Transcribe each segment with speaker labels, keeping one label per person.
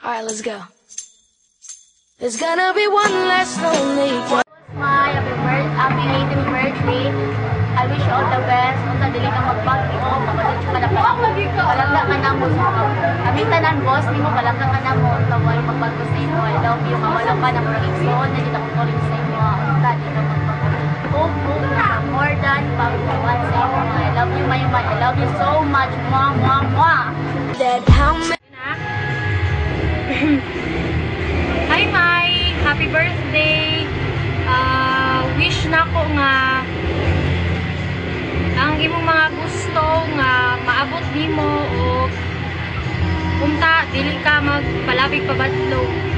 Speaker 1: Alright, let's go. There's gonna be one less lonely girl.
Speaker 2: My happy 18th birthday. I wish you all the best. Unsa dili ka magbago, kapatid ka na palangga ka na mo. Aming tanan boss nimo palangga ka na mo. Taway magbago sa imo. I love you. Mawala pa ng protection na dito ko calling sa imo. Unsa di ka magbago. More than pagkawan sa imo. I love you, my man. I love you so much. Mwah, mwah, mwah.
Speaker 1: That how many
Speaker 3: Hi May! Happy birthday! Wish na ko nga ang imong mga gusto nga maabot nimo o unta dili ka magpalabig pabadlo.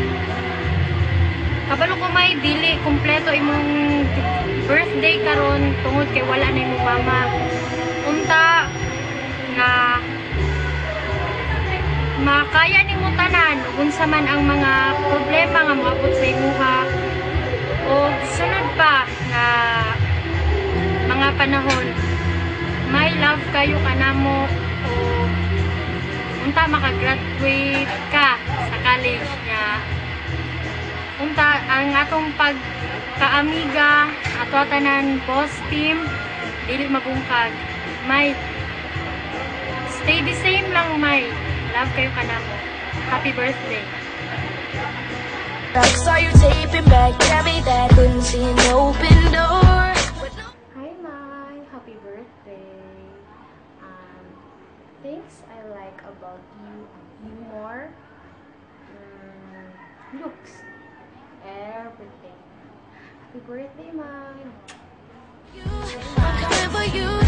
Speaker 3: Kabalo ko May, dili kompleto imong birthday karon tungod kay wala na imong mama. Unta nga makaya nimo tanan unsa man ang mga problema nga moabot sa imuha o sunod pa nga mga panahon may love kayo kanamo o unta makagraduate ka sa college nga unta ang atong pagkaamiga ato tanan boss team dili mabungkag. May stay the same lang May. Love kayo kanamo. Happy birthday.
Speaker 1: I saw you taping back, tell me that couldn't see an open door.
Speaker 3: Hi Mai, happy birthday. Things I like about you more, looks, everything. Happy birthday Mai.
Speaker 1: I'm coming for you.